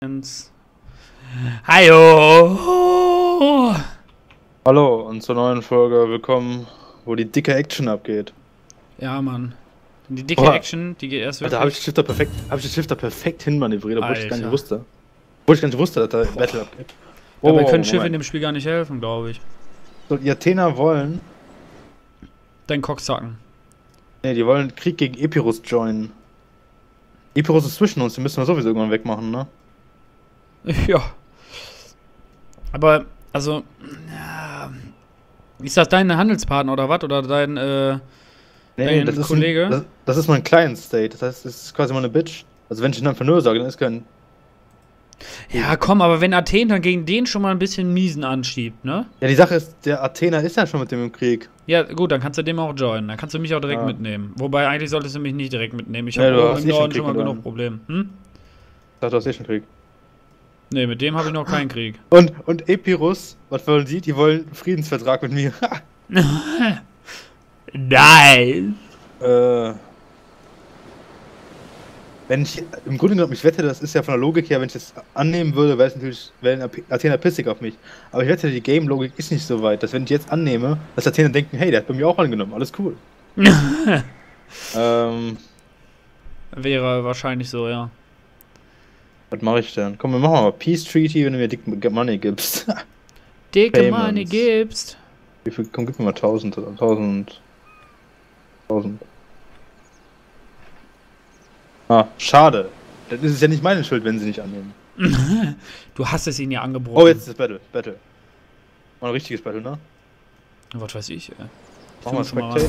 Hallo! Hallo und zur neuen Folge willkommen, wo die dicke Action abgeht. Ja, Mann. Die dicke Action, die geht erst wirklich... Alter, habe ich den Shifter perfekt hinmanövriert, obwohl ich gar nicht wusste. Dass da Battle abgeht. Dabei können Schiffe in dem Spiel gar nicht helfen, glaube ich. So, die Athener wollen... Dein Cocksacken. Ne, die wollen Krieg gegen Epirus joinen. Epirus ist zwischen uns, den müssen wir sowieso irgendwann wegmachen, ne? Ja. Aber, also... Ja, ist das dein Handelspartner oder was? Oder dein, dein das ist Kollege? das ist mein Client-State, das heißt, das ist quasi meine Bitch. Also wenn ich den einfach nur sage, dann ist kein... Ja, komm, aber wenn Athen dann gegen den schon mal ein bisschen miesen anschiebt, ne? Ja, die Sache ist, der Athener ist ja schon mit dem im Krieg. Ja, gut, dann kannst du dem auch joinen. Dann kannst du mich auch direkt mitnehmen. Wobei, eigentlich solltest du mich nicht direkt mitnehmen. Ich habe im Norden schon mal genug Probleme. Hm? Ich dachte, du hast eh schon Krieg. Ne, mit dem habe ich noch keinen Krieg. Und Epirus, was wollen die? Die wollen einen Friedensvertrag mit mir. Nein! Wenn ich, im Grunde genommen, ich wette, das ist ja von der Logik her, wenn ich das annehmen würde, wäre es natürlich, wären Athener pissig auf mich. Aber ich wette, die Game-Logik ist nicht so weit, dass wenn ich jetzt annehme, dass Athener denken, hey, der hat bei mir auch angenommen, alles cool. Wäre wahrscheinlich so, ja. Was mache ich denn? Komm, wir machen mal Peace Treaty, wenn du mir dick Money gibst. Dicke Money gibst. Wie viel? Komm, gib mir mal 1000 oder 1000. Ah, schade. Das ist ja nicht meine Schuld, wenn sie nicht annehmen. Du hast es ihnen ja angeboten. Oh, jetzt ist das Battle. Mal ein richtiges Battle, ne? Was weiß ich, ey. Mach mal Spectate.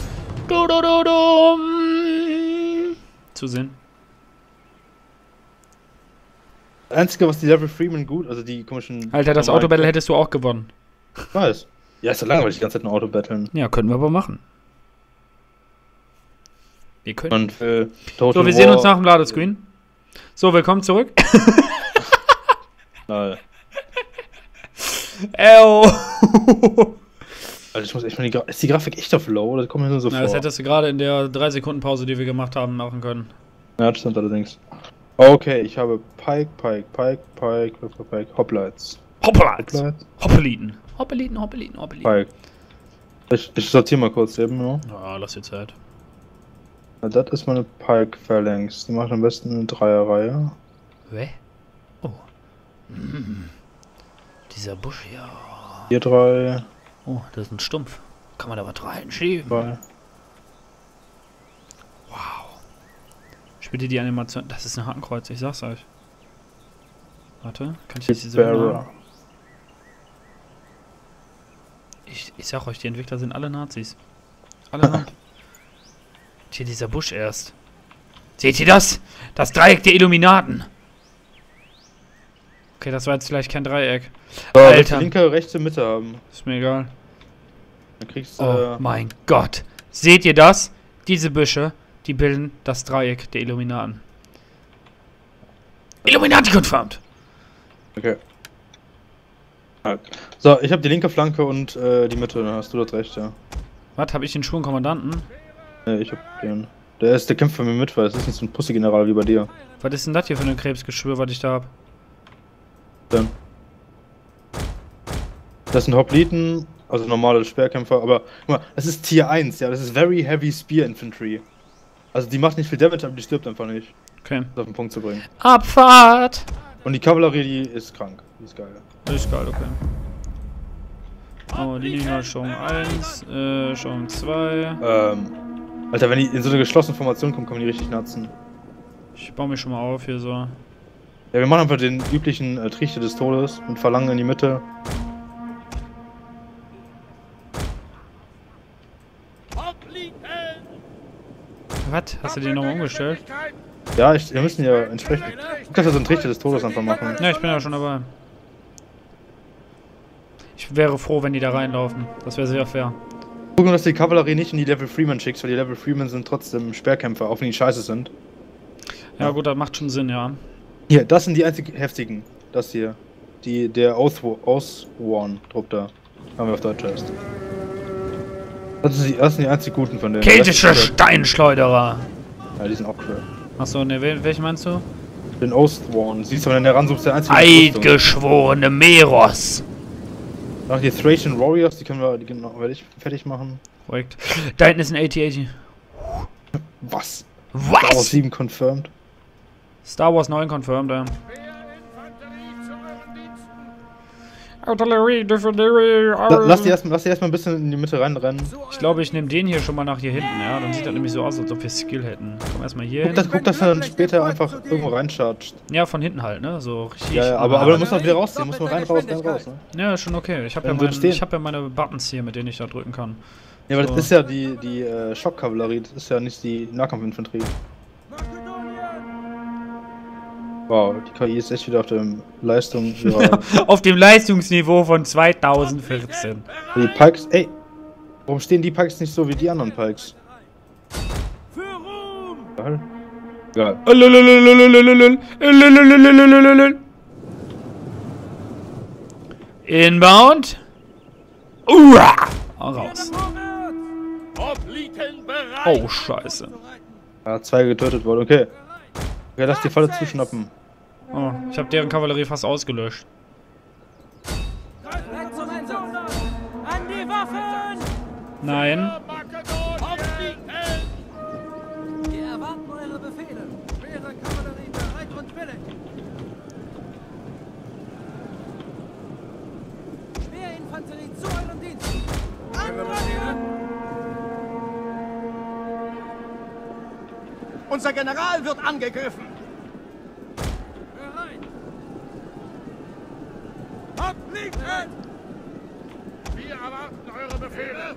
Zusehen. Das Einzige, was die Level Freeman gut, also die komischen... Alter, das Autobattle hättest du auch gewonnen. Ich weiß. Ja, ist doch langweilig, die ganze Zeit ein Auto-Battlen. Ja, können wir aber machen. Wir können. Und, so, wir sehen uns nach dem Ladescreen. So, willkommen zurück. Nein. Also ich muss echt mal ist die Grafik echt auf Low oder kommt mir nur so vor? Das hättest du gerade in der 3-Sekunden-Pause, die wir gemacht haben, machen können. Ja, das stimmt allerdings. Okay, ich habe Pike, Hoplites. Hoppeliten. Pike. Ich sortiere mal kurz eben, ja. Ja, lass dir Zeit. Ja, das ist meine Pike-Phalanx. Die macht am besten eine Dreierreihe. Hä? Oh. Dieser Busch hier. Hier 3. Oh, das ist ein Stumpf. Kann man da was reinschieben? 2. Wow. Spielt ihr die Animation? Das ist ein Hakenkreuz, ich sag's euch. Warte, kann ich jetzt diese Bilder? Ich sag euch, die Entwickler sind alle Nazis. Alle Nazis. Hier dieser Busch erst. Seht ihr das? Das Dreieck der Illuminaten. Okay, das war jetzt vielleicht kein Dreieck. So, Alter. die linke, rechte Mitte haben. Ist mir egal. Dann kriegst oh mein Gott. Seht ihr das? Diese Büsche, die bilden das Dreieck der Illuminaten. Illuminati confirmed. Okay. So, ich habe die linke Flanke und die Mitte, dann hast du das recht, ja. Was, habe ich den schwulen Kommandanten? Ich hab den. Der kämpft von mir mit, weil es ist nicht so ein Pussy-General wie bei dir. Was ist denn das hier für ein Krebsgeschwür, was ich da hab? Dann. Das sind Hopliten, also normale Speerkämpfer, aber guck mal, das ist Tier 1, ja, das ist Very Heavy Spear Infantry. Also die macht nicht viel Damage, aber die stirbt einfach nicht. Okay. Das auf den Punkt zu bringen. Abfahrt! Und die Kavallerie, die ist krank. Die ist geil. Die ist geil, okay. Oh, die nehmen wir schon 1, schon 2. Alter, wenn die in so eine geschlossene Formation kommen, kommen die richtig natzen. Ich baue mich schon mal auf hier so. Ja, wir machen einfach den üblichen Trichter des Todes und verlangen in die Mitte. Was? Hast du den nochmal umgestellt? Ja, wir müssen ja entsprechend... Du kannst ja so einen Trichter des Todes einfach machen. Ja, ich bin ja schon dabei. Ich wäre froh, wenn die da reinlaufen. Das wäre sehr fair. Gucken, dass du die Kavallerie nicht in die Level Freeman schickst, weil die Level Freeman sind trotzdem Speerkämpfer, auch wenn die scheiße sind. Ja gut, das macht schon Sinn, ja. Hier, das sind die einzig heftigen. Das hier. Der Oathworn-Trupp da. Haben wir auf Deutsch heißt. Das sind die einzig guten von denen. Keltische Steinschleuderer! Ja, die sind auch cool. Achso, ne, welche meinst du? Den Oathsworn. Siehst du, wenn du heransuchst, der einzige. Eidgeschworene Meros. Ach, die Thracian Warriors, die werde ich fertig machen. Korrekt. Da hinten ist ein AT-AT. Was? Was? Star Wars 7 confirmed. Star Wars 9 confirmed, ja. Artillerie, Lass die erstmal ein bisschen in die Mitte reinrennen. Ich glaube, ich nehme den hier schon mal nach hier hinten, ja. Dann sieht das nämlich so aus, als ob wir Skill hätten. Komm erstmal hier hin. Guck, dass er dann später einfach irgendwo reinchargt. Ja, von hinten halt, ne? So richtig. Ja, aber du musst auch wieder rausziehen. Muss man rein, raus, ne? Ja, ist schon okay. Ich habe ja meine Buttons hier, mit denen ich da drücken kann. Ja, aber so. Das ist ja die Schockkavallerie, das ist ja nicht die Nahkampfinfanterie. Wow, die KI ist echt wieder auf dem auf dem Leistungsniveau von 2014. Die Pikes, ey, warum stehen die Pikes nicht so wie die anderen Pikes? Egal. Inbound. Raus. Oh, scheiße. Ja, 2 getötet worden, okay. Okay, lass die Falle zuschnappen. Oh, ich habe deren Kavallerie fast ausgelöscht. Nein. Wir erwarten eure Befehle. Schwere Kavallerie bereit und willig. Schwerinfanterie zu eurem Dienst. Angreifen! Unser General wird angegriffen. Bereit. Abliegen! Wir erwarten eure Befehle.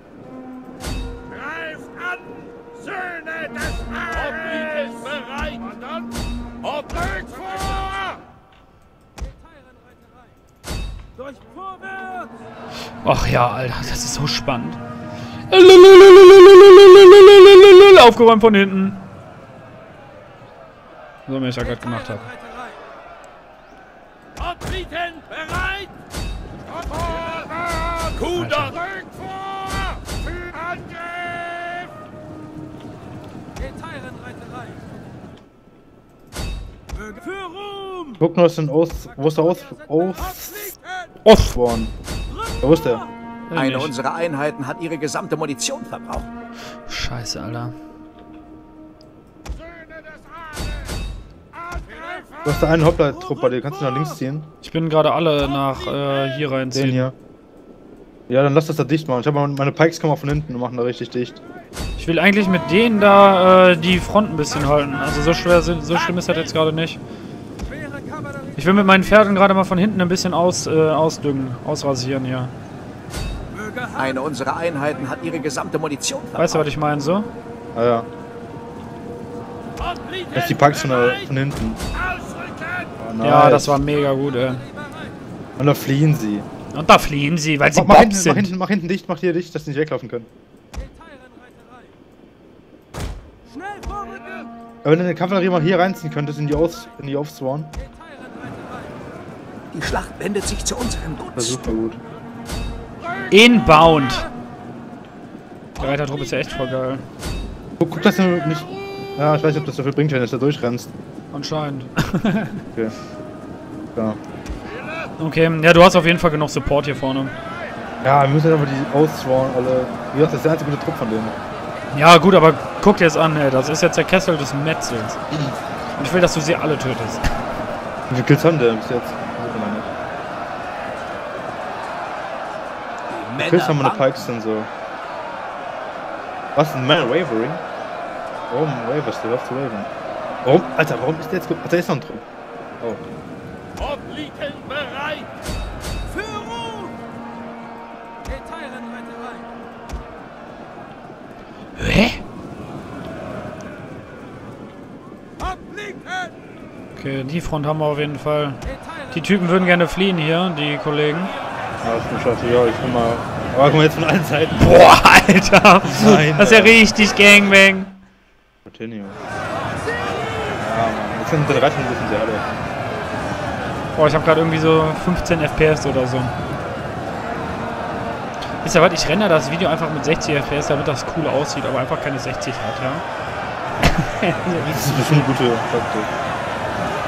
Greift an, Söhne des Ares! Obliegen bereit! Und dann obliegt vor! Durch vorwärts! Ach ja, Alter, das ist so spannend. Aufgeräumt von hinten. So, wie ich ja gerade gemacht habe. Obliegen bereit! Kuda rückt vor! Für Angriff! Geteilenreiterei! Für Ruhm! Guck nur, wo ist der Oathsworn? Wo ist der? Eine unserer Einheiten hat ihre gesamte Munition verbraucht. Scheiße, Alter. Du hast da einen Hoplite-Trupp bei dir, kannst du nach links ziehen? Ich bin gerade alle nach hier reinziehen. Den hier. Ja, dann lass das da dicht machen. Ich habe meine Pikes kommen auch von hinten und machen da richtig dicht. Ich will eigentlich mit denen da die Front ein bisschen halten. Also so schlimm ist das jetzt gerade nicht. Ich will mit meinen Pferden gerade mal von hinten ein bisschen ausdüngen, ausrasieren hier. Eine unserer Einheiten hat ihre gesamte Munition verbraucht. Weißt du, was ich meine, so? Ah ja. Jetzt die Pikes von hinten. Oh, nice. Ja, das war mega gut, ey. Und da fliehen sie. Und da fliehen sie, weil sie mach Bobs sind. Mach hinten dicht, mach hier dicht, dass sie nicht weglaufen können. Aber wenn du eine Kavallerie mal hier reinziehen könntest, in die Oathsworn. Die Schlacht wendet sich zu unserem Das ist Gunst. super gut. Inbound. Die Reitertruppe ist ja echt voll geil. Guck, dass du nicht... Ja, ich weiß nicht, ob das so viel bringt, wenn du da durchrennst. Anscheinend. Okay. Ja. Okay, ja, du hast auf jeden Fall genug Support hier vorne. Ja, wir müssen aber die Oathsworn alle... Wie gesagt, das ist der einzige gute Trupp von denen. Ja gut, aber guck dir jetzt an, ey, das ist jetzt der Kessel des Metzels. Und ich will, dass du sie alle tötest. Wie viele Kills haben der bis jetzt? Kills haben wir eine Pikes denn so. Was? Ein Man Wavering? Warum waverst du? Darfst du wavern? Warum? Alter, warum ist der jetzt... Ach, da ist noch ein Trupp. Oh. Obliegen bereit! Führung! Geteilenreiterei! Hä? Abliegen! Okay, die Front haben wir auf jeden Fall. Die Typen würden gerne fliehen hier, die Kollegen. Ja, ist mir scheißegal, ich will mal... Aber guck mal jetzt von allen Seiten. Boah, Alter! Nein, das ist ja richtig Gangbang. Continue. Ja, Mann. Jetzt sind die Reiter ein bisschen sehr alle. Boah, ich habe gerade irgendwie so 15 FPS oder so. Wisst ihr was, ich renne das Video einfach mit 60 FPS, damit das cool aussieht, aber einfach keine 60 hat, ja? Das ist bestimmt eine gute Taktik.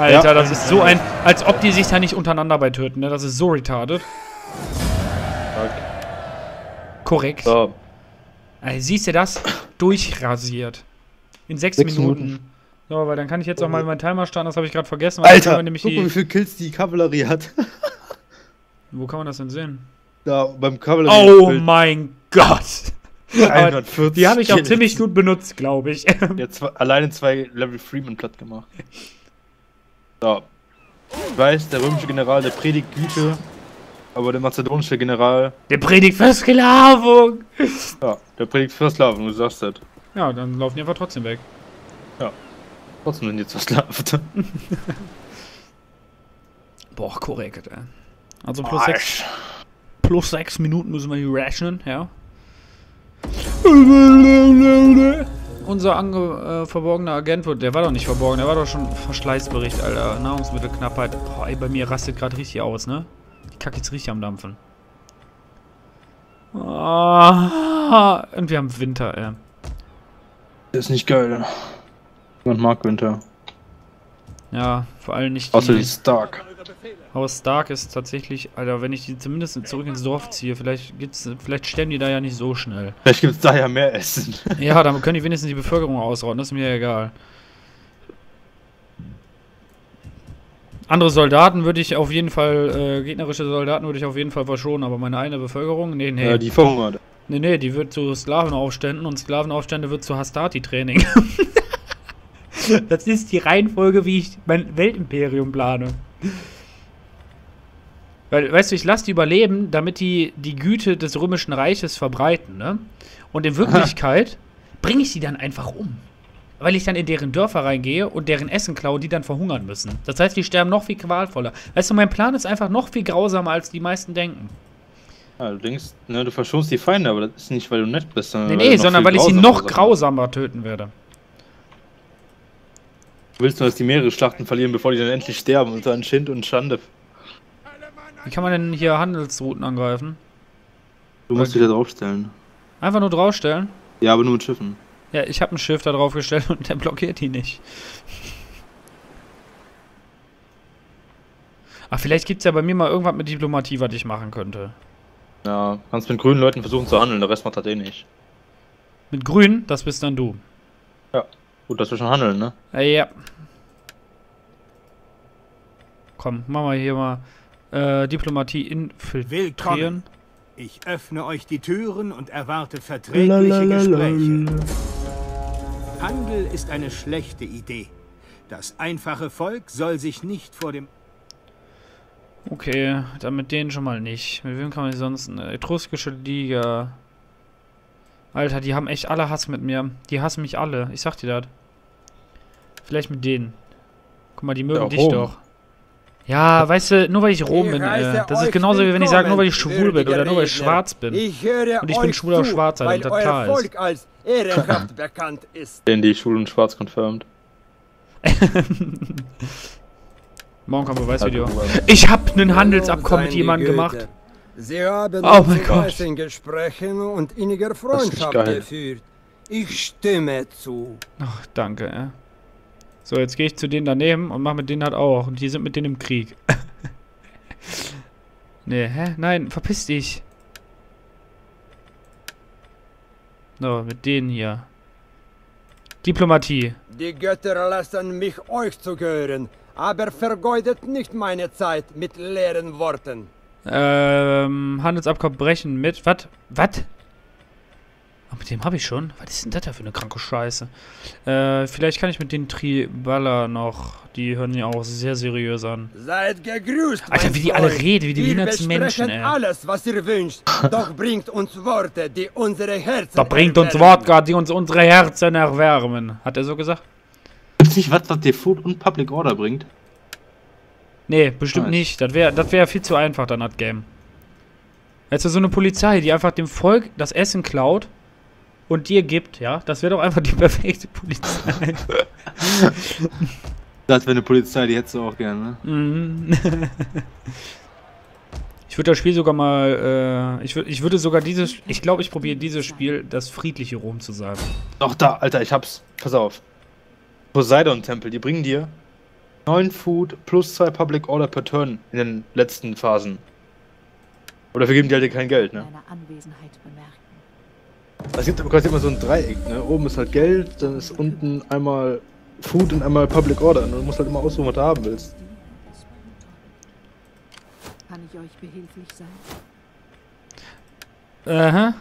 Alter, Ja. das ist so ein... Als ob die sich da nicht untereinander bei töten, ne? Das ist so retarded. Korrekt. So, Siehst du das? Durchrasiert. In 6 6 Minuten. Minuten. So, weil dann kann ich jetzt auch mal meinen Timer starten, das habe ich gerade vergessen. Weil dann können Alter, wir nämlich guck mal, wie viele Kills die Kavallerie hat. Wo kann man das denn sehen? Da, beim Kavallerie. Oh mein Gott! Aber 140 die habe ich auch Kills. ziemlich gut benutzt, glaube ich. Jetzt alleine 2 Level Freeman platt gemacht. So. Ich weiß, der römische General, der predigt Güte, aber der mazedonische General, Der predigt Versklavung! ja, der predigt Versklavung, du sagst das. Ja, dann laufen die einfach trotzdem weg. Trotzdem sind jetzt versklavt. Boah, korrekt, ey. Also plus 6 Minuten müssen wir hier rechnen, ja. Unser verborgener Agent wird, der war doch nicht verborgen, der war doch schon Verschleißbericht, Alter. Nahrungsmittelknappheit. Boah, ey, bei mir rastet gerade richtig aus, ne? Die Kacke jetzt richtig am Dampfen. Ah, und wir haben Winter, ey. Das ist nicht geil. Niemand mag Winter. Ja, vor allem nicht Außer die die... Stark. Haus Stark ist tatsächlich, Alter, wenn ich die zumindest zurück ins Dorf ziehe, vielleicht sterben die da ja nicht so schnell. Vielleicht gibt es da ja mehr Essen. Ja, dann können die wenigstens die Bevölkerung ausrotten, das ist mir ja egal. Andere Soldaten würde ich auf jeden Fall, gegnerische Soldaten würde ich auf jeden Fall verschonen, aber meine eigene Bevölkerung, nee. Ja, die verhungert. Nee, die wird zu Sklavenaufständen und Sklavenaufstände wird zu Hastati-Training. Das ist die Reihenfolge, wie ich mein Weltimperium plane. Weil, weißt du, ich lasse die überleben, damit die Güte des Römischen Reiches verbreiten, ne? Und in Wirklichkeit bringe ich sie dann einfach um. Weil ich dann in deren Dörfer reingehe und deren Essen klaue, die dann verhungern müssen. Das heißt, die sterben noch viel qualvoller. Weißt du, mein Plan ist einfach noch viel grausamer, als die meisten denken. Ja, du denkst, ne, du verschonst die Feinde, aber das ist nicht, weil du nett bist, sondern Nee, sondern weil ich sie noch grausamer grausamer töten werde. Willst du, dass die mehrere Schlachten verlieren, bevor die dann endlich sterben unter ein Schind und Schande? Wie kann man denn hier Handelsrouten angreifen? Du musst dich da draufstellen. Einfach nur draufstellen? Ja, aber nur mit Schiffen. Ja, ich habe ein Schiff da drauf gestellt und der blockiert die nicht. Ach, vielleicht gibt's ja bei mir mal irgendwas mit Diplomatie, was ich machen könnte. Ja, kannst mit grünen Leuten versuchen zu handeln, der Rest macht das eh nicht. Mit Grün, das bist dann du. Ja, gut, dass wir schon handeln, ne? Ja. Komm, machen wir hier mal Diplomatie infiltrieren. Willkommen. Ich öffne euch die Türen und erwarte verträgliche Gespräche. Handel ist eine schlechte Idee. Das einfache Volk soll sich nicht vor dem... Okay, dann mit denen schon mal nicht. Mit wem kann man sonst... Etruskische Liga. Alter, die haben echt alle Hass mit mir. Die hassen mich alle. Ich sag dir das. Vielleicht mit denen. Guck mal, die mögen Ja, dich Rom. doch. Ja, weißt du, nur weil ich Rom bin, das ist genauso wie wenn ich sage, nur weil ich schwul bin oder nur weil ich schwarz bin. höre Und ich bin euch schwuler zu, Schwarzer, weil damit das klar euer ist. Volk als ehrenhaft bekannt ist. Denn die Schwul und Schwarz confirmed. Morgen kommt ein Beweisvideo. Ich hab einen Handelsabkommen mit jemandem gemacht. Sie haben Oh mein Gott. in Gesprächen und inniger ist Freundschaft geil. geführt. Ich stimme zu. Ach, danke, So, jetzt gehe ich zu denen daneben und mache mit denen halt auch. Und die sind mit denen im Krieg. Nee, hä? Nein, verpiss dich. So, mit denen hier. Diplomatie. Die Götter lassen mich euch zu hören, aber vergeudet nicht meine Zeit mit leeren Worten. Handelsabkommen brechen mit. Was? Was? Oh, mit dem habe ich schon. Was ist denn das da für eine kranke Scheiße? Vielleicht kann ich mit den Tribala noch. Die hören ja auch sehr seriös an. Seid gegrüßt, Alter, mein wie die alle Freund. reden, wie die Wir behinderten Menschen, besprechen ey. alles, was ihr wünscht, doch bringt uns Worte, die unsere Herzen Da bringt uns erwärmen. Wodka, die uns unsere Herzen erwärmen. Hat er so gesagt? Gibt's nicht was dir Food und Public Order bringt? Nee, bestimmt Nice. nicht. Das wär viel zu einfach, dann das Game. Jetzt so eine Polizei, die einfach dem Volk das Essen klaut und dir gibt, ja? Das wäre doch einfach die perfekte Polizei. Das wäre eine Polizei, die hättest du auch gerne, ne? Mhm. Ich würde das Spiel sogar mal, ich würde sogar dieses, ich glaube, ich probiere dieses Spiel, das friedliche Rom zu sein. Doch, da, Alter, ich hab's. Pass auf. Poseidon-Tempel, die bringen dir 9 Food plus 2 Public Order per Turn in den letzten Phasen. Oder wir geben die halt kein Geld, ne? Deine Anwesenheit bemerken. Es gibt aber quasi immer so ein Dreieck, ne? Oben ist halt Geld, dann ist unten einmal Food und einmal Public Order. Und du musst halt immer aussuchen, was du haben willst. Kann ich euch behilflich sein? Aha.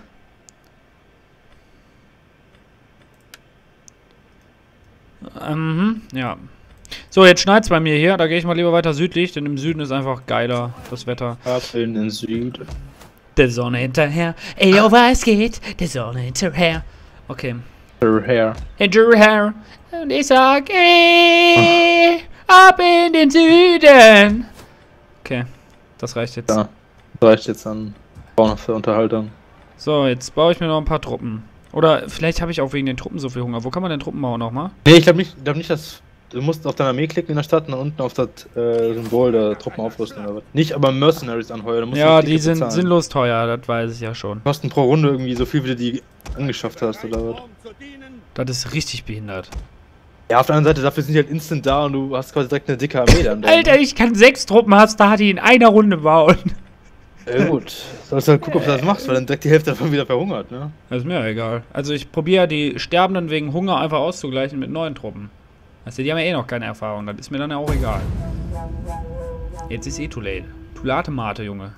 Ja. So, jetzt schneit's bei mir hier. Da gehe ich mal lieber weiter südlich, denn im Süden ist einfach geiler, das Wetter. Ab in den Süden. Der Sonne hinterher. Ey, oh, was geht? Der Sonne hinterher. Okay. Hinterher. Und ich sag, ey, ab in den Süden. Okay, das reicht jetzt. Ja, das reicht jetzt an Bauen für Unterhaltung. So, jetzt baue ich mir noch ein paar Truppen. Oder vielleicht habe ich auch wegen den Truppen so viel Hunger. Wo kann man denn Truppen bauen nochmal? Nee, ich glaube nicht, dass... Du musst auf deine Armee klicken in der Stadt und unten auf das Symbol der Truppen aufrüsten oder was. Nicht aber Mercenaries anheuern. Du musst Ja, das die Ticket sind bezahlen. sinnlos teuer, das weiß ich ja schon. Kosten pro Runde irgendwie so viel, wie du die angeschafft hast oder was. Das ist richtig behindert. Ja, auf der anderen Seite, dafür sind die halt instant da und du hast quasi direkt eine dicke Armee dann. Alter, ich kann 6 Truppenhaus-Stati in einer Runde bauen. Ja gut, sollst halt gucken, ob du das machst, weil dann direkt die Hälfte davon wieder verhungert, ne? Das ist mir egal. Also ich probiere die Sterbenden wegen Hunger einfach auszugleichen mit neuen Truppen. Also die haben ja eh noch keine Erfahrung, das ist mir dann ja auch egal. Jetzt ist eh too late. Tulate Mate, Junge.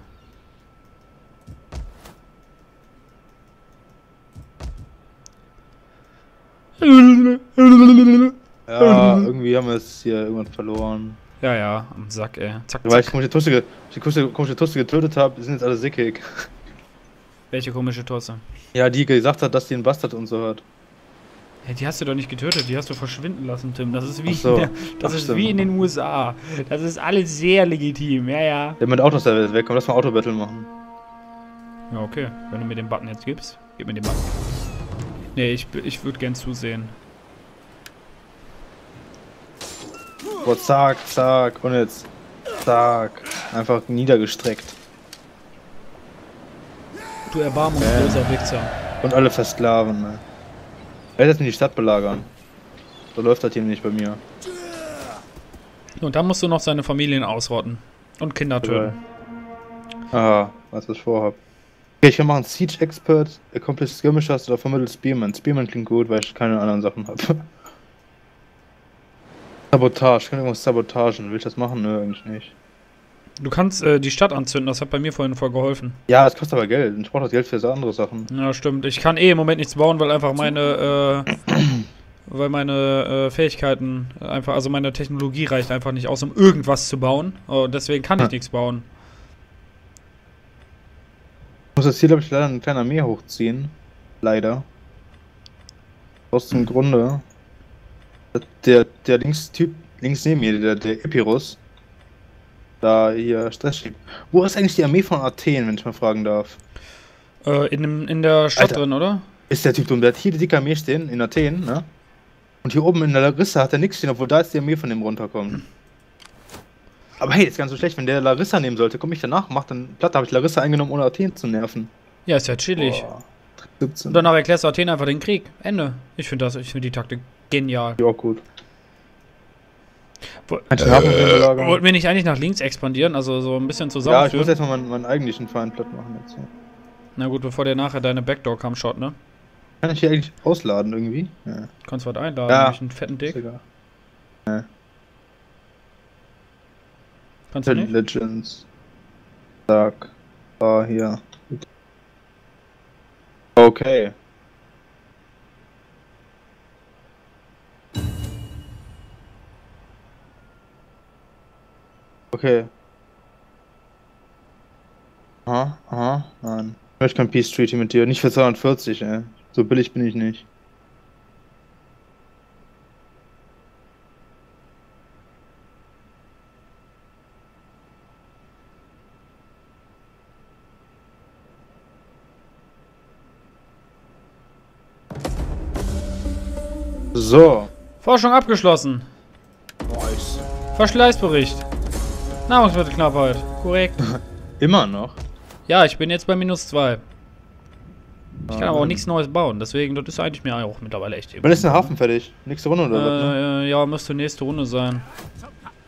Ja, irgendwie haben wir jetzt hier irgendwann verloren. Ja, ja, am Sack, ey. Zack, Weil ich zack. komische Tusse getötet habe, sind jetzt alle sickig. Welche komische Tosse? Ja, die gesagt hat, dass die einen Bastard und so hat. Hey, die hast du doch nicht getötet, die hast du verschwinden lassen, Tim. Das ist wie, Ach so. das Ach, ist stimmt. wie in den USA. Das ist alles sehr legitim, ja, ja. Der mit Autos da wegkommt, lass mal Autobattle machen. Ja, okay. Wenn du mir den Button jetzt gibst, gib mir den Button. Nee, ich würde gern zusehen. Boah, zack, zack, und jetzt zack. Einfach niedergestreckt. Du erbarmungsloser Wichser. Und alle versklaven, ne? Er jetzt in die Stadt belagern. So läuft das hier nicht bei mir. Und dann musst du noch seine Familien ausrotten. Und Kinder töten. Ah, was ich vorhab. Okay, ich kann machen Siege Expert, Accomplished Skirmishers oder Vermittelt Spearman. Spearman klingt gut, weil ich keine anderen Sachen habe. Sabotage, ich kann irgendwas sabotagen. Will ich das machen? Nö, eigentlich nicht. Du kannst die Stadt anzünden, das hat bei mir vorhin voll geholfen. Ja, es kostet aber Geld. Ich brauche das Geld für so andere Sachen. Ja, stimmt. Ich kann eh im Moment nichts bauen, weil einfach meine Fähigkeiten einfach, also meine Technologie reicht einfach nicht aus, um irgendwas zu bauen. Und deswegen kann ich nichts bauen. Ich muss das hier, glaube ich, leider eine kleine Armee hochziehen. Leider. Aus dem Grunde. Der Typ links neben mir, der Epirus, da hier Stress schiebt. Wo ist eigentlich die Armee von Athen, wenn ich mal fragen darf? In der Stadt Alter. drin, oder? Ist der Typ dumm? Der hat hier die dicke Armee stehen, in Athen, ne? Und hier oben in der Larissa hat er nichts stehen, obwohl da jetzt die Armee von dem runterkommt. Aber hey, das ist ganz so schlecht, wenn der Larissa nehmen sollte, komme ich danach, macht dann platt, habe ich Larissa eingenommen, ohne Athen zu nerven. Ja, ist ja chillig. Boah, 17. Und danach erklärst du Athen einfach den Krieg. Ende. Ich finde die Taktik genial. Ja, auch gut. Wollten wir nicht eigentlich nach links expandieren, also so ein bisschen Ja, ich zusammenführen? muss jetzt mal meinen eigentlichen Feind platt machen jetzt. Ja. Na gut, bevor der nachher deine Backdoor kam, shot, ne? Kann ich hier eigentlich ausladen irgendwie? Ja. Kannst was einladen, Ja. nämlich einen fetten Dick. Ist egal. Kannst du nicht? Legends. Zack. Ah, hier. Okay. Okay. Aha, nein. Ich möchte kein Peace Treaty mit dir. Nicht für 240, ey. So billig bin ich nicht. So. Forschung abgeschlossen. Nice. Verschleißbericht. Nahrungsmittelknappheit. Korrekt. Immer noch. Ja, ich bin jetzt bei -2. Ich kann aber auch nichts Neues bauen, deswegen, das ist eigentlich mir auch mittlerweile echt Wann ist der Hafen fertig? Nächste Runde oder was? Ne? Ja, müsste nächste Runde sein.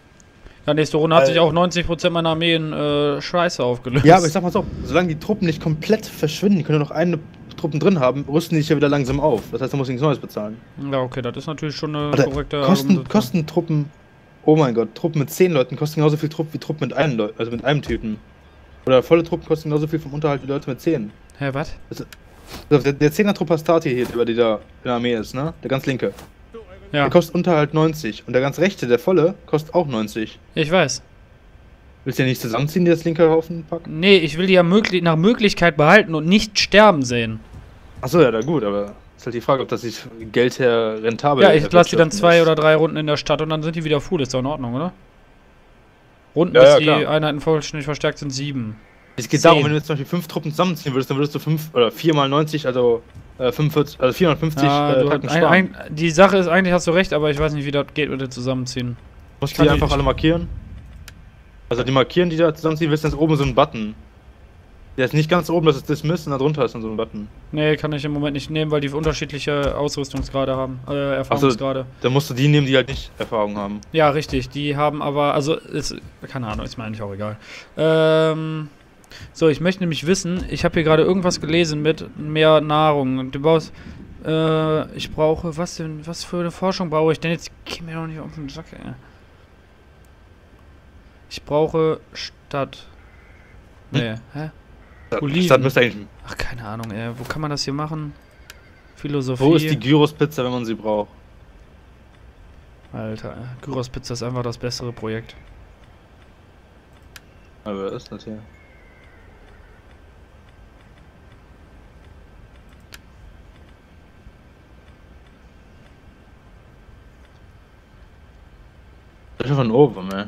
Ja, nächste Runde hat sich auch 90% meiner Armee in Scheiße aufgelöst. Ja, aber ich sag mal so, solange die Truppen nicht komplett verschwinden, die können nur noch eine Truppen drin haben, rüsten die sich ja wieder langsam auf. Das heißt, da muss ich nichts Neues bezahlen. Ja, okay, das ist natürlich schon eine Alter, korrekte kosten Truppen, oh mein Gott, Truppen mit 10 Leuten kosten genauso viel Truppen wie Truppen mit einem also mit einem Typen. Oder volle Truppen kosten genauso viel vom Unterhalt wie Leute mit 10. Hä, was? Also, der 10er-Trupp Hastati hier, über die da in der Armee ist, ne? Der ganz linke. Ja, Der kostet Unterhalt 90. Und der ganz rechte, der volle, kostet auch 90. ich weiß. Willst du ja nicht zusammenziehen, die das linke Haufen packen? Nee, ich will die ja nach Möglichkeit behalten und nicht sterben sehen. Achso, ja, na gut, aber ist halt die Frage, ob das sich Geld her rentabel Ja, ich lasse die dann 2 ist. oder 3 Runden in der Stadt und dann sind die wieder full. Ist doch in Ordnung, oder? Runden, Ja, bis ja, die klar. Einheiten vollständig verstärkt sind, 7. Es geht 10. darum, wenn du jetzt zum Beispiel 5 Truppen zusammenziehen würdest, dann würdest du 5 oder 4 mal 90, also 45, also 450 Tacken sparen. Die Sache ist, eigentlich hast du recht, aber ich weiß nicht, wie das geht mit dem Zusammenziehen. Musst du die einfach alle markieren? Also die markieren, die da zusammenziehen, willst du jetzt oben so einen Button. Der ist nicht ganz oben, das ist Dismiss und da drunter ist dann so ein Button. Nee, kann ich im Moment nicht nehmen, weil die unterschiedliche Ausrüstungsgrade haben, Erfahrungsgrade. Dann musst du die nehmen, die halt nicht Erfahrung haben. Ja, richtig, die haben aber, also, ist, keine Ahnung, ist mir eigentlich auch egal. So, ich möchte nämlich wissen, ich habe hier gerade irgendwas gelesen mit mehr Nahrung. Du brauchst, ich brauche, was denn, was für eine Forschung brauche ich denn jetzt? Geh mir doch nicht auf den Sack, ey. Ich brauche Stadt. Nee, hä? Oliven. Stadt müsste eigentlich. Ach, keine Ahnung, ey. Wo kann man das hier machen? Philosophie. Wo ist die Gyros-Pizza, wenn man sie braucht? Alter, Gyros Pizza ist einfach das bessere Projekt. Aber was ist das hier? Das ist von oben, ey.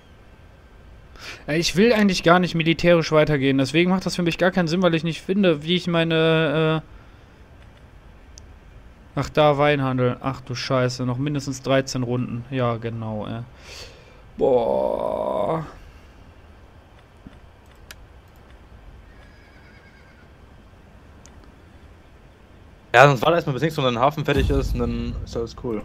Ich will eigentlich gar nicht militärisch weitergehen, deswegen macht das für mich gar keinen Sinn, weil ich nicht finde, wie ich meine, Ach, da Weinhandel. Ach du Scheiße, noch mindestens 13 Runden. Ja, genau, ey. Boah. Ja, sonst war da erstmal bis nächstes Mal dein Hafen fertig ist und dann ist alles cool.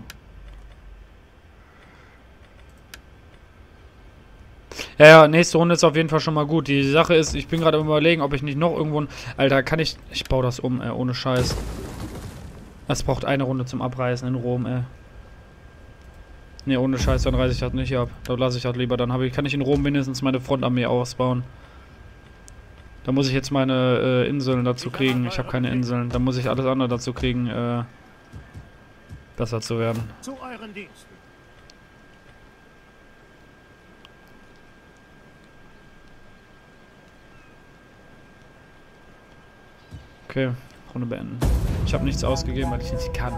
Ja, nächste Runde ist auf jeden Fall schon mal gut. Die Sache ist, ich bin gerade am Überlegen, ob ich nicht noch irgendwo... Alter, kann ich... Ich baue das um, ey, ohne Scheiß. Das braucht eine Runde zum Abreißen in Rom, ey. Ne, ohne Scheiß, dann reiße ich das nicht ab. Da lasse ich das lieber. Dann kann ich in Rom mindestens meine Frontarmee ausbauen. Da muss ich jetzt meine Inseln dazu kriegen. Ich habe keine Inseln. Da muss ich alles andere dazu kriegen, besser zu werden. Zu euren Diensten. Okay, Runde beenden. Ich habe nichts ausgegeben, weil ich nicht kann.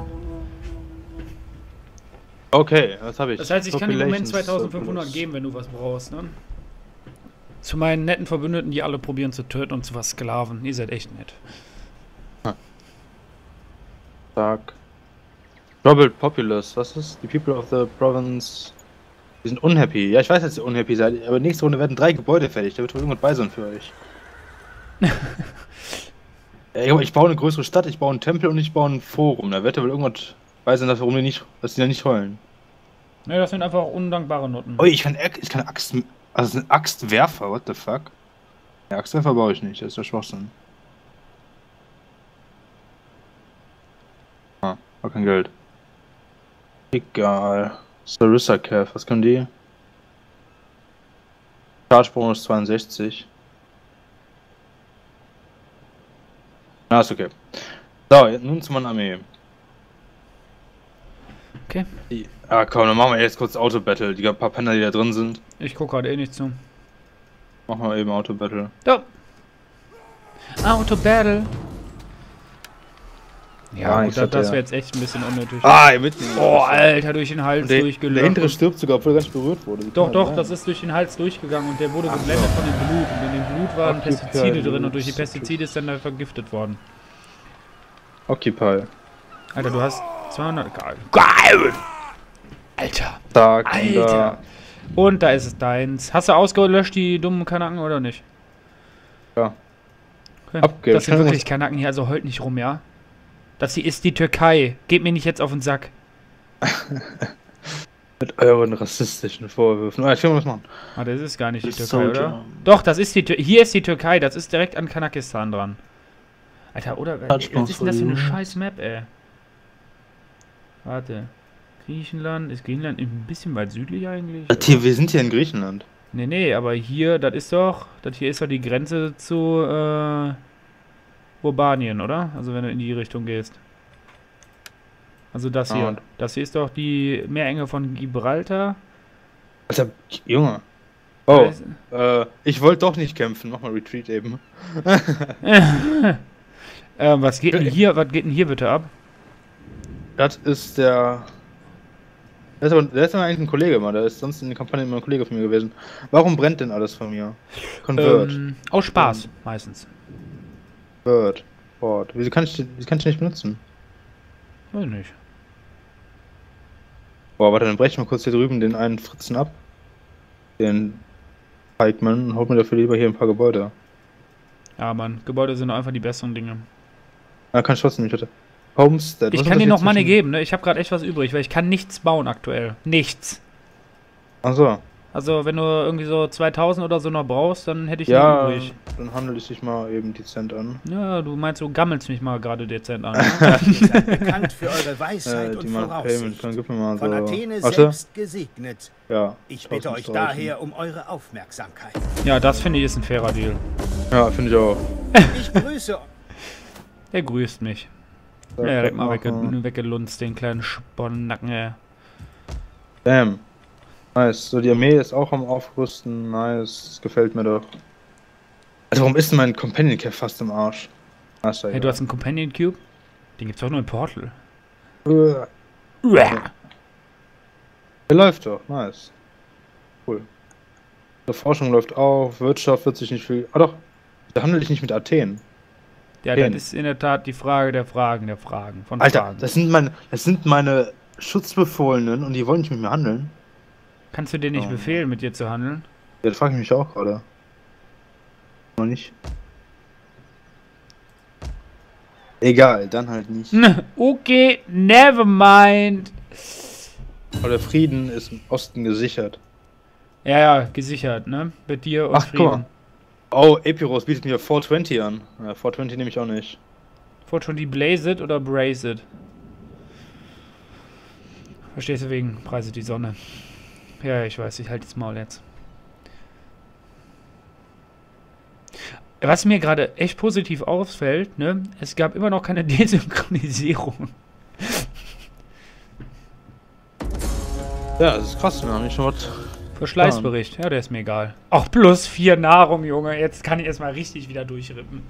Okay, was habe ich? Das heißt, ich kann im Moment Populations 2500 Surplus. geben, wenn du was brauchst, ne? Zu meinen netten Verbündeten, die alle probieren zu töten und zu versklaven. Ihr seid echt nett. Sag. Troubled Populace, was ist? Die People of the Province. Die sind unhappy. Ja, ich weiß, dass ihr unhappy seid, aber nächste Runde werden 3 Gebäude fertig. Da wird wohl irgendwas bei sein für euch. Ja, ich baue eine größere Stadt, ich baue einen Tempel und ich baue ein Forum. Da wird ja wohl irgendwas bei sein, dass die da nicht heulen. Ne, das sind einfach undankbare Noten. Oh, ich kann Axt. Also ein Axtwerfer, what the fuck? Ja, Axtwerfer baue ich nicht, das ist ja Schwachsinn. Ah, war kein Geld. Egal. Sarissa Cav, was können die? Charge Bonus 62. Ah, ist okay. So, nun zu meiner Armee. Okay. Ah, komm, dann machen wir jetzt kurz Auto-Battle. Die paar Penner, die da drin sind. Ich gucke gerade eh nicht zu. Machen wir eben Auto-Battle. Da. Auto-Battle. Ja, gut, das wäre jetzt echt ein bisschen unnötig. Ah, ihr mitten. Oh, Alter, durch den Hals Der durchgelöst. hintere stirbt sogar, obwohl er gar nicht berührt wurde. Wie Doch, kann doch, sein? das ist durch den Hals durchgegangen und der wurde geblendet von dem Blut. Und in dem Blut waren Okay, Pestizide ja, drin und durch die das- Pestizide ist dann da vergiftet worden. Occupy. Alter, du hast 200... Geil! Alter! Tag, Alter! Und da ist es deins. Hast du ausgelöscht, die dummen Kanaken, oder nicht? Ja. Okay. Abgelöscht. Das sind wirklich Kanaken hier, also heult nicht rum, ja? Das hier ist die Türkei. Geht mir nicht jetzt auf den Sack. Mit euren rassistischen Vorwürfen. Ah, ich will mal was machen. Ah, das ist gar nicht die Das Türkei, sollte- oder? Doch, das ist die Türkei. Hier ist die Türkei, das ist direkt an Kasachstan dran. Alter, oder? Was ist denn das für eine scheiß Map, ey? Warte. Griechenland, ist Griechenland ein bisschen weit südlich eigentlich? Hier, wir sind hier in Griechenland. Nee, aber hier, das hier ist doch die Grenze zu, Albanien, oder? Also wenn du in die Richtung gehst. Also das hier. und- Das hier ist doch die Meerenge von Gibraltar. Alter, Junge. Oh, Weiß- ich wollte doch nicht kämpfen. Mach mal Retreat eben. Was geht denn hier bitte ab? Das ist der... Der ist aber eigentlich ein Kollege, Mann. Der ist sonst in der Kampagne immer ein Kollege von mir gewesen. Warum brennt denn alles von mir? Convert. Aus Spaß, meistens. Convert. Board. Wieso kann ich die nicht benutzen? Weiß nicht. Boah, warte, dann breche ich mal kurz hier drüben den einen Fritzen ab. Den Pikeman und holt mir dafür lieber hier ein paar Gebäude. Ja, Mann, Gebäude sind einfach die besseren Dinge. Ah, kann ich trotzdem nicht, bitte. Homestead. Ich Was kann ist dir das noch Money zwischen- geben, ne? Ich habe gerade echt was übrig, weil ich kann nichts bauen aktuell. Nichts. Ach so. Also, wenn du irgendwie so 2000 oder so noch brauchst, dann hätte ich Ja, noch übrig. dann handle ich dich mal eben dezent an. Ja, du meinst, du gammelst mich mal gerade dezent an. Ihr seid bekannt für eure Weisheit und Die Payment, Voraussicht. dann gib mir mal so... Von Athene Warte. selbst gesegnet. Ja. Ich bitte euch 1000 daher um eure Aufmerksamkeit. Ja, das finde ich ist ein fairer Deal. Ja, finde ich auch. Ich grüße Der grüßt mich. So, Ja, direkt mal machen. weggelunzt, den kleinen Sponnacken, ey. Bam. Nice. So, die Armee ist auch am Aufrüsten. Nice. Das gefällt mir doch. Also, warum ist denn mein Companion Cap fast im Arsch? Ah, ist ja Hey, du hast einen Companion Cube? Den gibt's doch nur im Portal. egal. Uah. Der läuft doch. Nice. Cool. Die Forschung läuft auch. Wirtschaft wird sich nicht viel... Ah doch. Da handle ich nicht mit Athen. Ja, Den. das ist in der Tat die Frage der Fragen, von Alter, Fragen. das sind meine Schutzbefohlenen und die wollen nicht mit mir handeln. Kannst du dir nicht Oh. befehlen, mit dir zu handeln? Ja, das frage ich mich auch gerade. Noch nicht. Egal, dann halt nicht. Okay, never mind. Aber der Frieden ist im Osten gesichert. Ja, gesichert, ne? Mit dir und Ach, guck mal. Frieden. Oh, Epiros bietet mir 420 an. Ja, 420 nehme ich auch nicht. Wollt schon die Blazed oder Braced? Verstehst du wegen Preise die Sonne? Ja, ich weiß, ich halte das Maul jetzt. Was mir gerade echt positiv auffällt, ne? Es gab immer noch keine Desynchronisierung. Ja, das ist krass, wir haben nicht schon was. Verschleißbericht, ja, der ist mir egal. Auch plus 4 Nahrung, Junge. Jetzt kann ich erstmal richtig wieder durchrippen.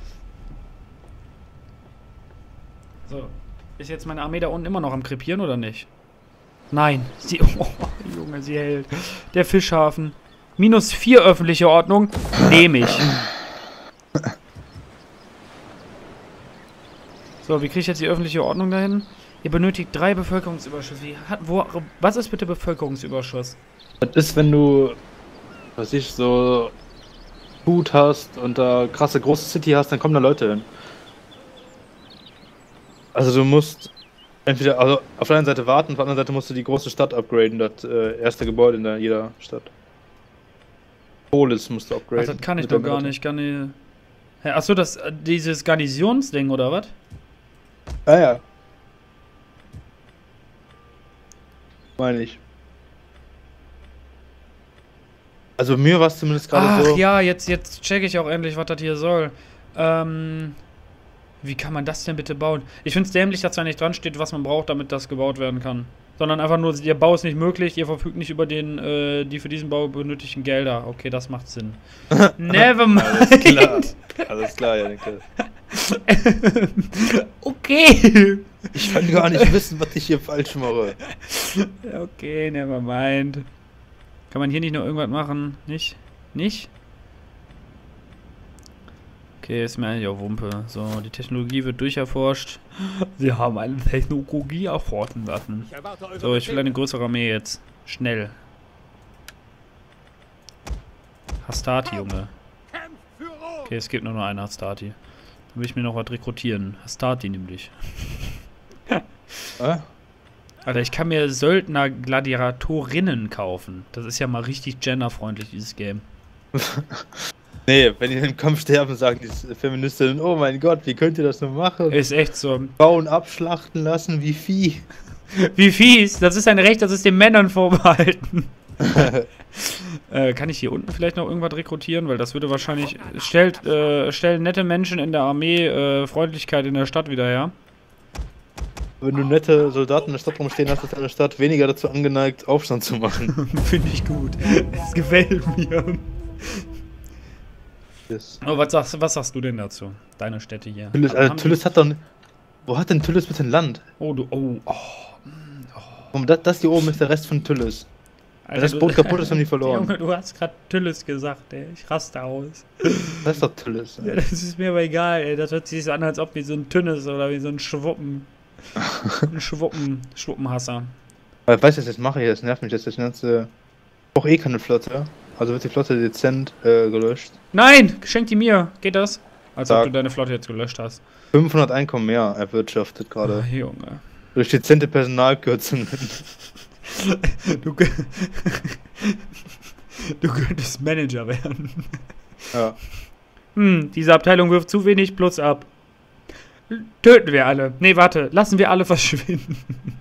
So. Ist jetzt meine Armee da unten immer noch am krepieren oder nicht? Nein. Sie. Oh, Junge, sie hält. Der Fischhafen. -4 öffentliche Ordnung. Nehme ich. So, wie kriege ich jetzt die öffentliche Ordnung dahin? Ihr benötigt 3 Bevölkerungsüberschüsse. Was ist bitte Bevölkerungsüberschuss? Das ist, wenn du, was ich, so Food hast und da krasse große City hast, dann kommen da Leute hin. Also du musst entweder, also auf der einen Seite warten, auf der anderen Seite musst du die große Stadt upgraden, das erste Gebäude in jeder Stadt. Polis musst du upgraden. Ach, das kann ich Mit doch der gar Mitte. nicht. Achso, dieses Garnisonsding, oder was? Ah ja. Meine ich. Also mir war es zumindest gerade Ach so. ja, jetzt checke ich auch endlich, was das hier soll. Wie kann man das denn bitte bauen? Ich finde es dämlich, dass da nicht dran steht, was man braucht, damit das gebaut werden kann. Sondern einfach nur, der Bau ist nicht möglich, ihr verfügt nicht über die für diesen Bau benötigten Gelder. Okay, das macht Sinn. Never mind. Alles klar. Alles klar, ja, denke. Okay. Ich kann gar nicht wissen, was ich hier falsch mache. Okay, never mind. Kann man hier nicht noch irgendwas machen? Nicht? Nicht? Okay, ist mir eigentlich auch Wumpe. So, die Technologie wird durcherforscht. Wir haben eine Technologie erforschen lassen. Ich erwarte eure So, ich will eine größere Armee jetzt. Schnell. Hastati, Junge. Kämpft für Rom! Okay, es gibt nur noch eine Hastati. Dann will ich mir noch was rekrutieren. Hastati nämlich. Alter, ich kann mir Söldner Gladiatorinnen kaufen. Das ist ja mal richtig genderfreundlich, dieses Game. Nee, wenn die im Kampf sterben, sagen die Feministinnen, oh mein Gott, wie könnt ihr das nur machen? Ist echt so. Frauen abschlachten lassen wie Vieh. Wie fies, das ist ein Recht, das ist den Männern vorbehalten. Kann ich hier unten vielleicht noch irgendwas rekrutieren? Weil das würde wahrscheinlich... stellen nette Menschen in der Armee Freundlichkeit in der Stadt wieder her. Wenn du nette Soldaten in der Stadt rumstehen hast, ist deine Stadt weniger dazu angeneigt, Aufstand zu machen. Finde ich gut. Das gefällt mir. Yes. Oh, was sagst du denn dazu? Deine Städte hier. Tüllis hat doch... Wo hat denn Tüllis bitte ein Land? Das hier oben ist der Rest von Tüllis. Wenn das Boot kaputt ist, haben die verloren. Junge, du hast gerade Tüllis gesagt, ey. Ich raste aus. Das ist doch Tüllis. Ja, das ist mir aber egal, ey. Das hört sich so an, als ob wie so ein Tünnes oder wie so ein Schwuppen. Ein Schwuppenhasser. Aber weißt du, was ich jetzt mache hier? Das nervt mich jetzt. Ich brauche eh keine Flotte. Also wird die Flotte dezent gelöscht. Nein! Schenk die mir! Geht das? Als ob Sag. du deine Flotte jetzt gelöscht hast. 500 Einkommen mehr erwirtschaftet gerade. Oh, Junge. Durch dezente Personalkürzungen. Du könntest Manager werden. Ja. Diese Abteilung wirft zu wenig Plus ab. Töten wir alle. Nee, warte. Lassen wir alle verschwinden.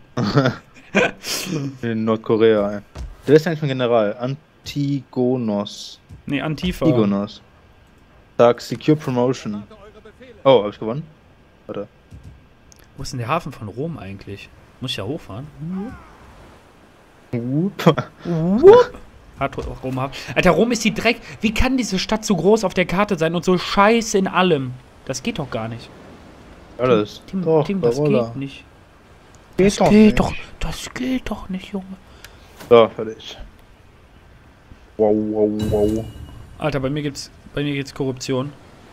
In Nordkorea, ey. Der ist eigentlich ein General. Antigonos. Nee, Antifa. Antigonos. Sag Secure Promotion. Oh, hab ich gewonnen? Warte. Wo ist denn der Hafen von Rom eigentlich? Muss ich ja hochfahren? Hat Rom haben. Alter, Rom ist die Dreck. Wie kann diese Stadt so groß auf der Karte sein und so scheiße in allem? Das geht doch gar nicht. Alles. Tim, Doch, Tim, das Carola. geht nicht. Das Das geht doch nicht, Junge. So, fertig. Wow. Alter, bei mir gibt's Korruption.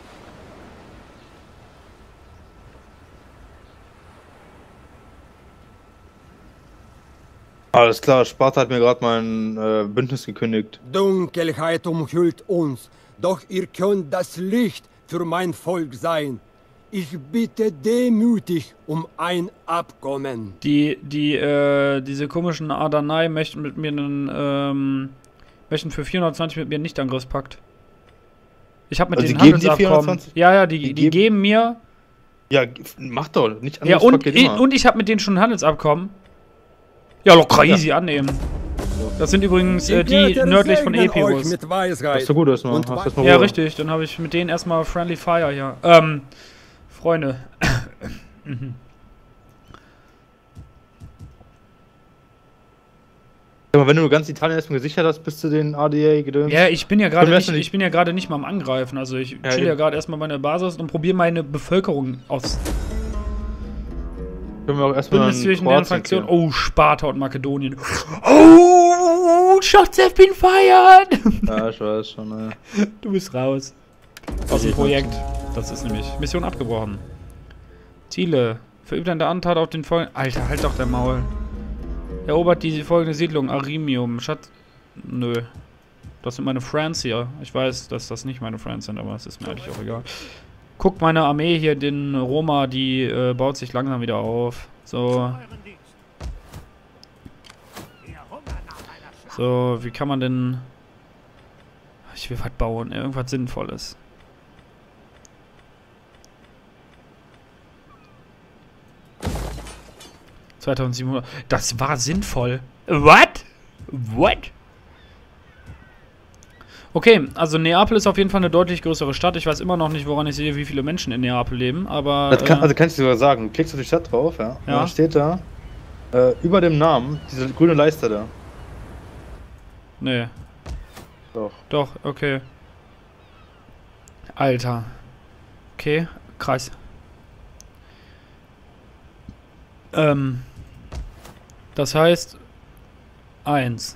Alles klar, Sparta hat mir gerade mein Bündnis gekündigt. Dunkelheit umhüllt uns, doch ihr könnt das Licht für mein Volk sein. Ich bitte demütig um ein Abkommen. Diese komischen Ardanai möchten mit mir möchten für 420 mit mir einen Nichtangriffspakt. Ich habe mit Also denen die geben dir Handelsabkommen. 420? Ja, die geben mir. Ja, mach doch, nicht Ja, anderes geht immer. und ich habe mit denen schon ein Handelsabkommen. Ja, locker easy annehmen. Das sind übrigens die nördlich von Epirus. Mit Weisheit. Hast du gut erstmal. Und Hast erstmal Ja, Ruhe. richtig. Dann habe ich mit denen erstmal Friendly Fire hier. Freunde. Aber wenn du ganz Italien erstmal gesichert hast, bis zu den ADA-Gedöns. Ja, ich bin ja gerade Können wir nicht, nicht mal am Angreifen. Also ich Ja, chill ja eben. gerade erstmal meine Basis und probiere meine Bevölkerung aus. Können wir auch erstmal Bündnis zwischen deren Kroatien Fraktionen. klären. Oh, Sparta und Makedonien. Oh, shots have been fired. Ja, ich weiß schon, ne. Du bist raus. Aus dem Projekt. Das ist nämlich Mission abgebrochen. Ziele. Verübt eine Antat auf den folgenden... Alter, halt doch dein Maul. Erobert die folgende Siedlung. Arimium. Schatz... Nö. Das sind meine Friends hier. Ich weiß, dass das nicht meine Friends sind, aber es ist mir eigentlich auch egal. Guck, meine Armee hier, den Roma, die baut sich langsam wieder auf. So. So, wie kann man denn... Ich will was bauen, irgendwas Sinnvolles. $2700. Das war sinnvoll. What? Okay, also Neapel ist auf jeden Fall eine deutlich größere Stadt. Ich weiß immer noch nicht, woran ich sehe, wie viele Menschen in Neapel leben, aber... Das kann ich dir sogar sagen. Du klickst auf die Stadt drauf, ja. Und dann steht da, über dem Namen, diese grüne Leiste da. Nee. Doch. Doch, okay. Alter. Okay, krass. Das heißt 1.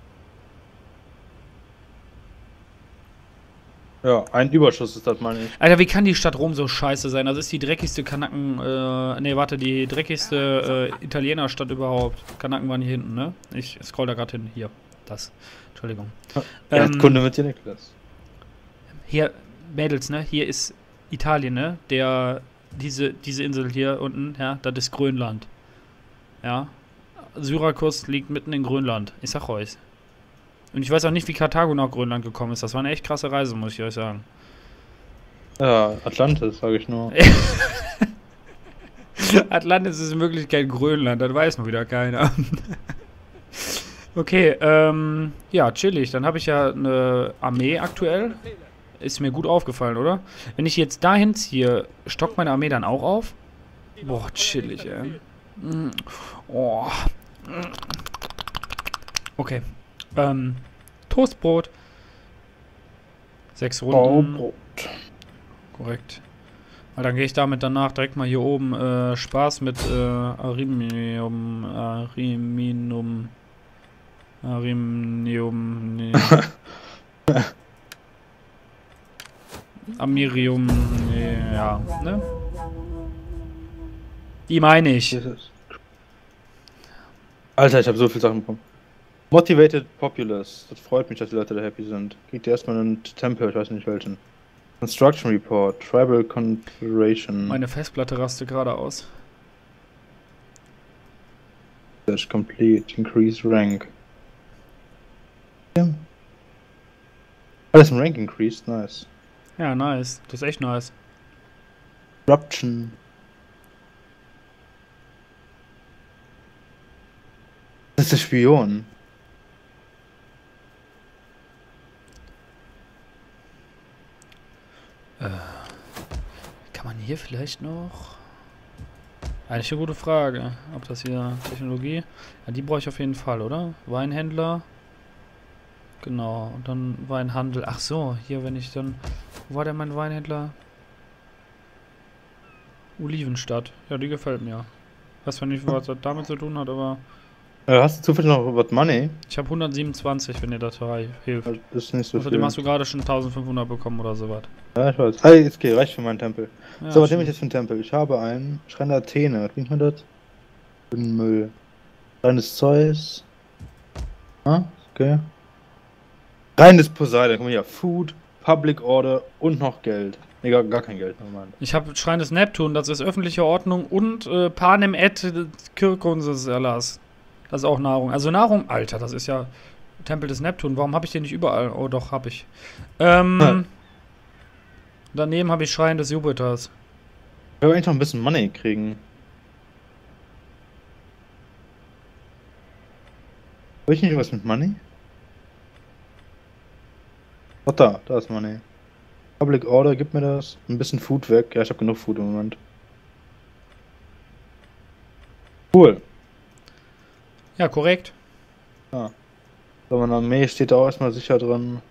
Ja, ein Überschuss ist das, meine ich. Alter, wie kann die Stadt Rom so scheiße sein? Das ist die dreckigste die dreckigste Italienerstadt überhaupt. Kanaken waren hier hinten, ne? Ich scroll da gerade hin. Hier. Das. Entschuldigung. Kunde mit dir, Niklas. Hier, Mädels, ne? Hier ist Italien, ne? Diese Insel hier unten, ja, das ist Grönland. Ja. Syrakus liegt mitten in Grönland. Ich sag euch. Und ich weiß auch nicht, wie Karthago nach Grönland gekommen ist. Das war eine echt krasse Reise, muss ich euch sagen. Ja, Atlantis, sage ich nur. Atlantis ist in Wirklichkeit Grönland, das weiß noch wieder keiner. Okay, ja, chillig. Dann habe ich ja eine Armee aktuell. Ist mir gut aufgefallen, oder? Wenn ich jetzt dahin ziehe, stockt meine Armee dann auch auf? Boah, chillig, ey. Oh. Okay. Toastbrot. 6 Runden. Brot. Korrekt. Weil dann gehe ich damit danach direkt mal hier oben Spaß mit Arimium. Nee. Amirium. Nee, ja, ne? Die meine ich. Alter, ich habe so viele Sachen bekommen. Motivated Populace. Das freut mich, dass die Leute da happy sind. Kriegt ihr erstmal einen Tempel, ich weiß nicht welchen. Construction Report. Tribal Confederation. Meine Festplatte rastet gerade aus. Dash complete. Increase rank. Ja. Alles im Rank increased. Nice. Ja, nice. Das ist echt nice. Corruption. Das ist der Spion. Kann man hier vielleicht noch... Eigentlich eine gute Frage. Ob das hier Technologie... Ja, die brauche ich auf jeden Fall, oder? Weinhändler. Genau. Und dann Weinhandel. Ach so, hier, wenn ich dann... Wo war denn mein Weinhändler? Olivenstadt. Ja, die gefällt mir. Weiß zwar nicht, was das damit zu tun hat, aber... Hast du zufällig noch was Money? Ich habe 127, wenn dir das hilft. Das ist nicht so Außerdem viel. hast du gerade schon 1500 bekommen oder sowas. Ja, ich weiß. Ah, jetzt okay, reicht für meinen Tempel. Ja, So, was stimmt. nehme ich jetzt für einen Tempel? Ich habe einen Schrein der Athene. Was bringt man das? Müll. Schrein des Zeus. Ah, okay. Schrein des Poseidon. Guck mal hier. Food, Public Order und noch Geld. Nee, gar kein Geld. Moment. Ich habe Schrein des Neptun, das ist öffentliche Ordnung und Panem et Kirkonses Erlass. Das ist auch Nahrung. Also Nahrung, Alter, das ist ja Tempel des Neptun. Warum habe ich den nicht überall? Oh doch, habe ich. Daneben habe ich Schrein des Jupiters. Ich will eigentlich noch ein bisschen Money kriegen. Habe ich nicht was mit Money? Oh, da ist Money. Public Order, gib mir das. Ein bisschen Food weg. Ja, ich habe genug Food im Moment. Cool. Ja, korrekt. So, meine Armee steht da auch erstmal sicher drin.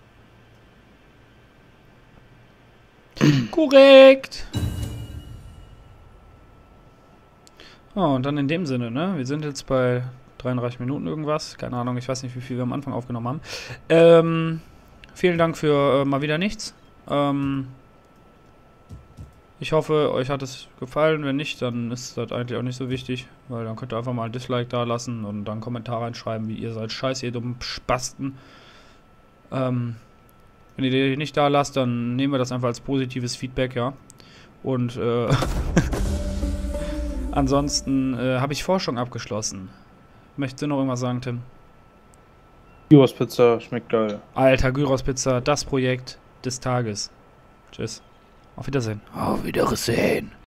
Korrekt. Oh, und dann in dem Sinne, ne? Wir sind jetzt bei 33 Minuten irgendwas. Keine Ahnung, ich weiß nicht, wie viel wir am Anfang aufgenommen haben. Vielen Dank für mal wieder nichts. Ich hoffe, euch hat es gefallen. Wenn nicht, dann ist das eigentlich auch nicht so wichtig, weil dann könnt ihr einfach mal ein Dislike da lassen und dann einen Kommentar reinschreiben, wie ihr seid. Scheiße, ihr dummen Spasten. Wenn ihr die nicht da lasst, dann nehmen wir das einfach als positives Feedback, ja. Und ansonsten habe ich Forschung abgeschlossen. Möchtest du noch irgendwas sagen, Tim? Gyros Pizza schmeckt geil. Alter, Gyros Pizza, das Projekt des Tages. Tschüss. Auf Wiedersehen. Auf Wiedersehen.